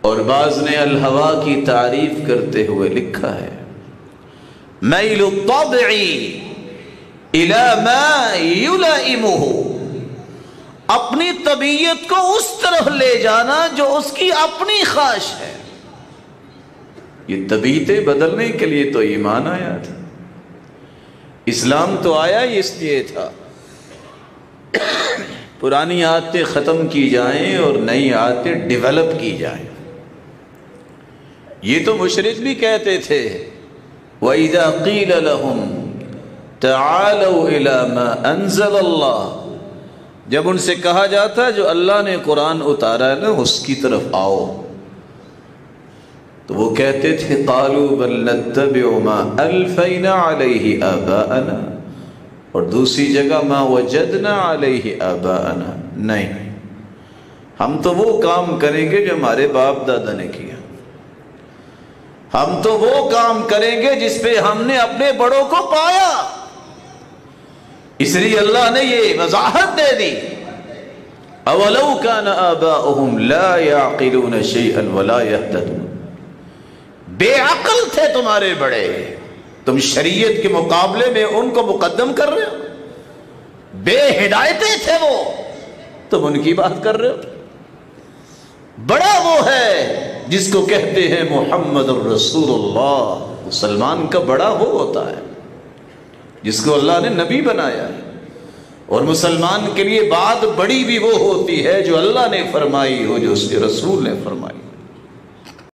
اور بعض نے الہوا کی تعریف کرتے ہوئے لکھا ہے میل الطبع الی ما یلائمہ، اپنی طبیعت کو اس طرف لے جانا جو اس کی اپنی خواہش ہے۔ یہ طبیعتیں بدلنے کے لیے تو ایمان آیا تھا، اسلام تو آیا ہی اس لیے تھا پرانی عادتیں ختم کی جائیں اور نئی عادتیں ڈیولپ کی جائیں۔ یہ تو مشرک بھی کہتے تھے وَإِذَا قِيلَ لَهُمْ تَعَالَوْا إِلَى مَا أَنزَلَ اللَّهُ، جب ان سے کہا جاتا جو اللہ نے قرآن اتارا ہے نا اس کی طرف آؤ، تو وہ کہتے تھے قَالُوا بَلْ نَتَّبِعُ مَا أَلْفَيْنَا عَلَيْهِ آبَاءَنَا، اور دوسری جگہ مَا وَجَدْنَا عَلَيْهِ آبَاءَنَا، نہیں ہم تو وہ کام کریں گے جو ہمارے باپ دادا نے کیا، ہم تو وہ کام کریں گے جس پہ ہم نے اپنے بڑوں کو پایا۔ اس لیے اللہ نے یہ وضاحت دے دی اولو کان آباؤہم لا یعقلون شیئا ولا یہتدون، بے عقل تھے تمہارے بڑے، تم شریعت کے مقابلے میں ان کو مقدم کر رہے ہو، بے ہدایتیں تھے وہ، تم ان کی بات کر رہے ہو۔ بڑا وہ ہے جس کو کہتے ہیں محمد الرسول اللہ، مسلمان کا بڑا وہ ہوتا ہے جس کو اللہ نے نبی بنایا ہے، اور مسلمان کے لیے بات بڑی بھی وہ ہوتی ہے جو اللہ نے فرمائی ہو، جو اس کے رسول نے فرمائی۔